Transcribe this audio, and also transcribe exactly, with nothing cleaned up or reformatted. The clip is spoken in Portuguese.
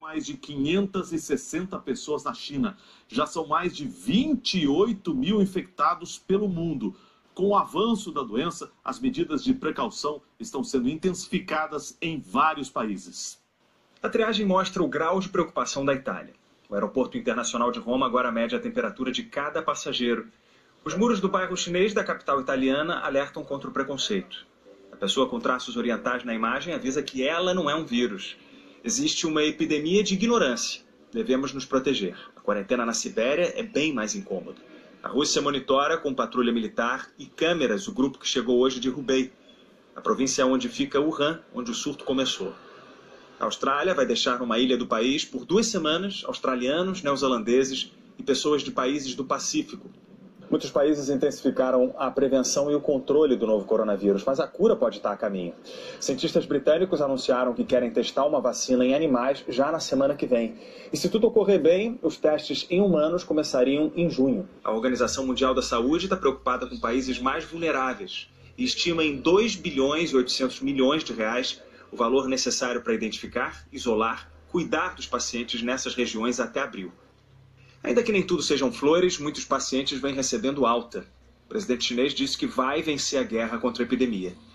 Mais de quinhentas e sessenta pessoas na China. Já são mais de vinte e oito mil infectados pelo mundo. Com o avanço da doença, as medidas de precaução estão sendo intensificadas em vários países. A triagem mostra o grau de preocupação da Itália. O aeroporto internacional de Roma agora mede a temperatura de cada passageiro. Os muros do bairro chinês da capital italiana alertam contra o preconceito. A pessoa com traços orientais na imagem avisa que ela não é um vírus. Existe uma epidemia de ignorância. Devemos nos proteger. A quarentena na Sibéria é bem mais incômoda. A Rússia monitora com patrulha militar e câmeras o grupo que chegou hoje de Hubei, a província onde fica Wuhan, onde o surto começou. A Austrália vai deixar numa ilha do país por duas semanas australianos, neozelandeses e pessoas de países do Pacífico. Muitos países intensificaram a prevenção e o controle do novo coronavírus, mas a cura pode estar a caminho. Cientistas britânicos anunciaram que querem testar uma vacina em animais já na semana que vem. E se tudo ocorrer bem, os testes em humanos começariam em junho. A Organização Mundial da Saúde está preocupada com países mais vulneráveis e estima em dois bilhões e oitocentos milhões de reais o valor necessário para identificar, isolar, cuidar dos pacientes nessas regiões até abril. Ainda que nem tudo sejam flores, muitos pacientes vêm recebendo alta. O presidente chinês disse que vai vencer a guerra contra a epidemia.